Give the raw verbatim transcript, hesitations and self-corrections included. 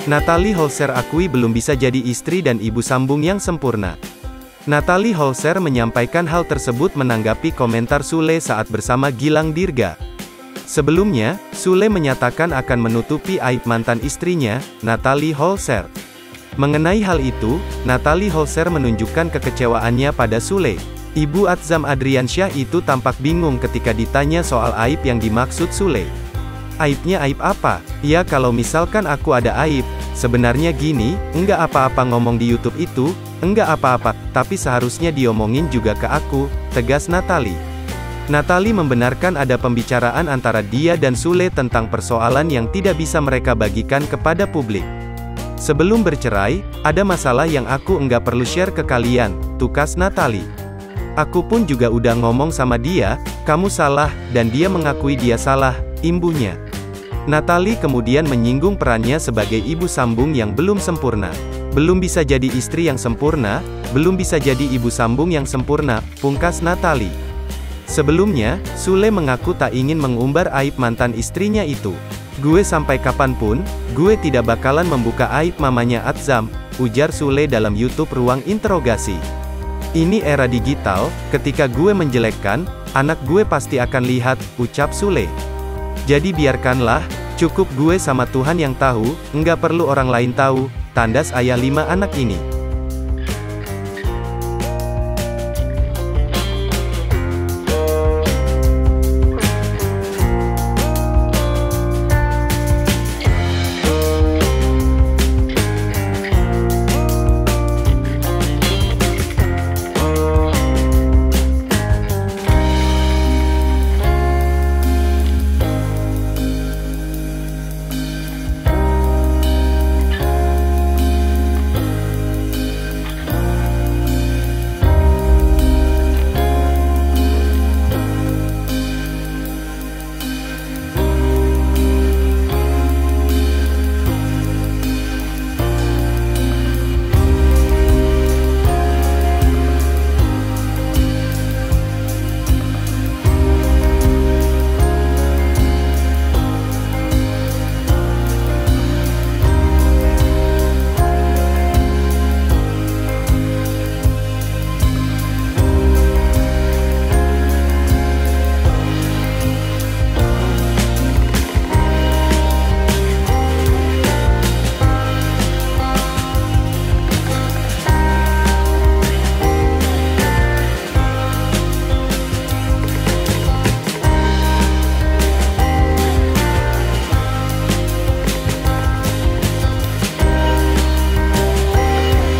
Natalie Holzer akui belum bisa jadi istri dan ibu sambung yang sempurna. Natalie Holzer menyampaikan hal tersebut menanggapi komentar Sule saat bersama Gilang Dirga. Sebelumnya, Sule menyatakan akan menutupi aib mantan istrinya, Natalie Holzer. Mengenai hal itu, Natalie Holzer menunjukkan kekecewaannya pada Sule. Ibu Atzam Adriansyah itu tampak bingung ketika ditanya soal aib yang dimaksud Sule. Aibnya aib apa? Ya kalau misalkan aku ada aib, sebenarnya gini, enggak apa-apa ngomong di YouTube itu, enggak apa-apa, tapi seharusnya diomongin juga ke aku, tegas Natalie. Natalie membenarkan ada pembicaraan antara dia dan Sule tentang persoalan yang tidak bisa mereka bagikan kepada publik. Sebelum bercerai, ada masalah yang aku enggak perlu share ke kalian, tukas Natalie. Aku pun juga udah ngomong sama dia, kamu salah, dan dia mengakui dia salah, imbunya. Natalie kemudian menyinggung perannya sebagai ibu sambung yang belum sempurna. Belum bisa jadi istri yang sempurna, belum bisa jadi ibu sambung yang sempurna, pungkas Natalie. Sebelumnya, Sule mengaku tak ingin mengumbar aib mantan istrinya itu. Gue sampai kapanpun, gue tidak bakalan membuka aib mamanya Atzam, ujar Sule dalam YouTube ruang interogasi. Ini era digital, ketika gue menjelekkan, anak gue pasti akan lihat, ucap Sule. Jadi biarkanlah, cukup gue sama Tuhan yang tahu, enggak perlu orang lain tahu, tandas ayah lima anak ini.